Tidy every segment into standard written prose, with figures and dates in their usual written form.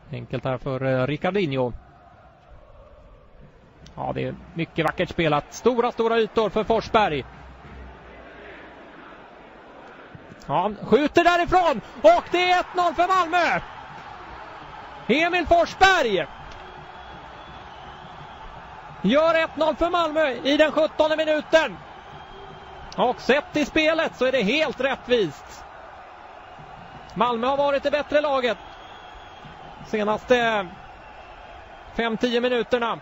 Enkelt här för Ricardinho. Ja, det är mycket vackert spelat. Stora ytor för Forsberg. Ja, han skjuter därifrån och det är 1-0 för Malmö. Emil Forsberg gör 1-0 för Malmö i den 17:e minuten. Och sett i spelet så är det helt rättvist. Malmö har varit det bättre laget senaste 5-10 minuterna.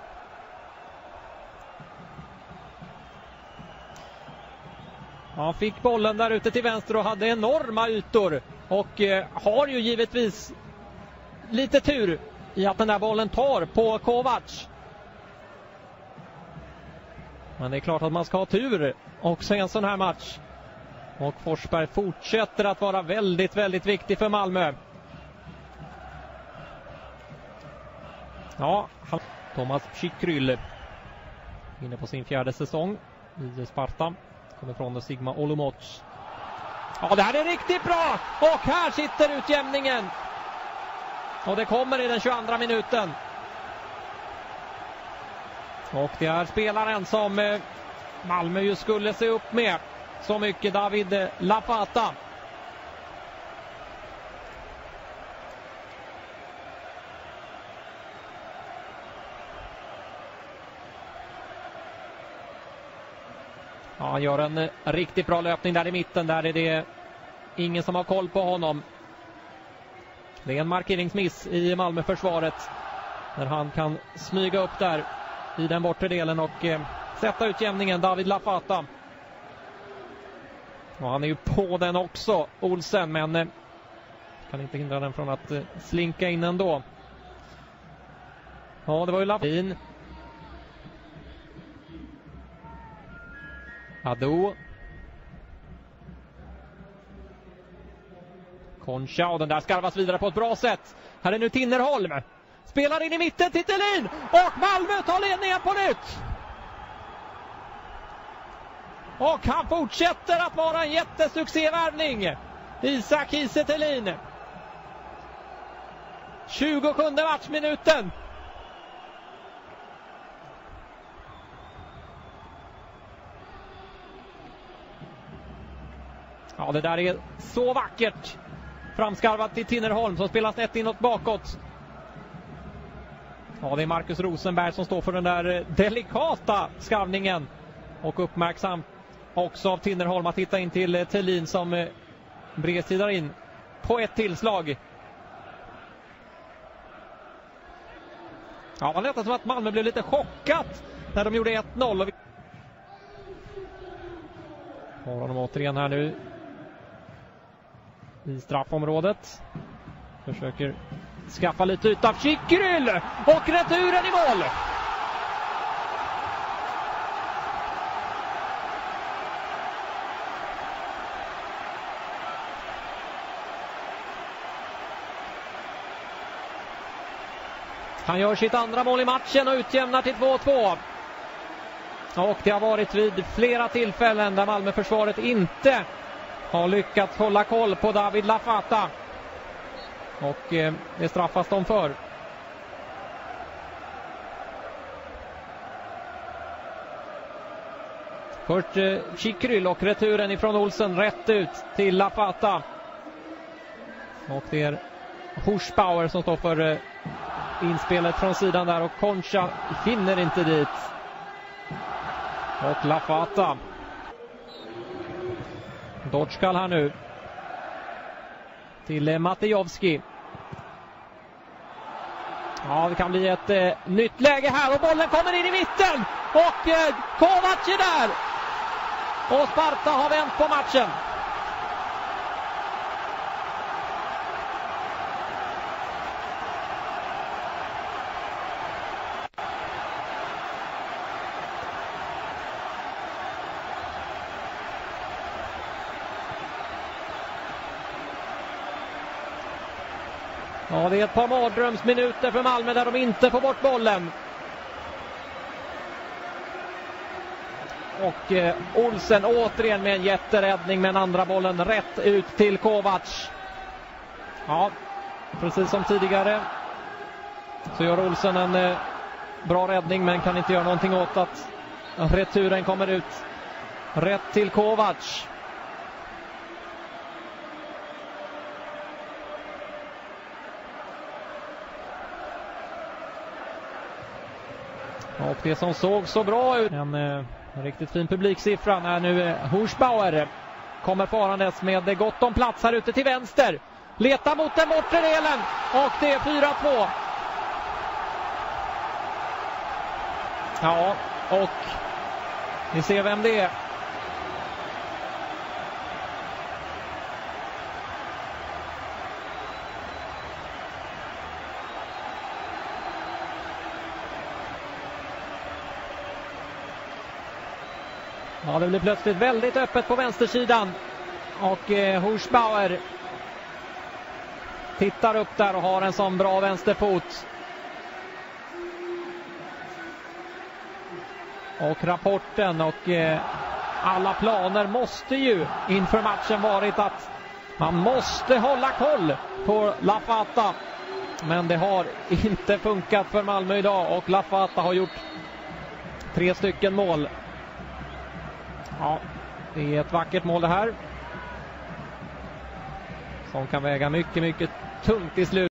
Han fick bollen där ute till vänster och hade enorma ytor. Och har ju givetvis lite tur i att den där bollen tar på Kovac. Men det är klart att man ska ha tur också i en sån här match. Och Forsberg fortsätter att vara väldigt, väldigt viktig för Malmö. Ja, Thomas Psikryl inne på sin 4:e säsong i Sparta. Kommer från Sigma Olomouc. Ja, det här är riktigt bra! Och här sitter utjämningen. Och det kommer i den 22:a minuten. Och det är spelaren som Malmö ju skulle se upp med så mycket, David Lafata. Ja, han gör en riktigt bra löpning där i mitten. Där är det ingen som har koll på honom. Det är en markeringsmiss i Malmö-försvaret. När han kan smyga upp där i den bortre delen och sätta utjämningen, David Lafata. Och han är ju på den också, Olsen, men kan inte hindra den från att slinka in ändå. Ja, det var ju Lafin. Ado. Concha, och den där skarvas vidare på ett bra sätt. Här är nu Tinnerholm. Spelar in i mitten till Thelin. Och Malmö tar ledningen på nytt. Och han fortsätter att vara en jättesuccévärvning. Isak Kiese Thelin. 27:e matchminuten. Ja, det där är så vackert. Framskarvat till Tinnerholm som spelar snett inåt bakåt. Ja, det är Marcus Rosenberg som står för den där delikata skarvningen. Och uppmärksam också av Tinnerholm att hitta in till Thelin som bredsidar in på ett tillslag. Ja, man lät som att Malmö blev lite chockat när de gjorde 1-0. Har honom återigen här nu i straffområdet. Försöker skaffa lite yta av Psikryl och returen i mål. Han gör sitt andra mål i matchen och utjämnar till 2-2. Och det har varit vid flera tillfällen där Malmö-försvaret inte har lyckats hålla koll på David Lafata. Och det straffas de för. Först Psikryl och returen ifrån Olsen rätt ut till Lafata. Och det är Horsbauer som står för inspelet från sidan där. Och Concha finner inte dit. Och Lafata. Dodskal här nu. Till Matejovski. Ja, det kan bli ett nytt läge här. Och bollen kommer in i mitten. Och Kovac är där. Och Sparta har vänt på matchen. Ja, det är ett par mardrömsminuter för Malmö där de inte får bort bollen. Och Olsen återigen med en jätteräddning, med en andra bollen rätt ut till Kovac. Ja, precis som tidigare så gör Olsen en bra räddning, men kan inte göra någonting åt att returen kommer ut rätt till Kovac. Och det som såg så bra ut, en riktigt fin publiksiffra när nu Horsbauer kommer farandes med gott om plats här ute till vänster. Letar mot den bortre delen och det är 4-2. Ja, och vi ser vem det är. Ja, det blir plötsligt väldigt öppet på vänstersidan. Och Horsbauer tittar upp där och har en sån bra vänsterfot. Och rapporten och alla planer måste ju inför matchen varit att man måste hålla koll på Lafata. Men det har inte funkat för Malmö idag och Lafata har gjort 3 stycken mål. Ja, det är ett vackert mål det här. Som kan väga mycket, mycket tungt i slut.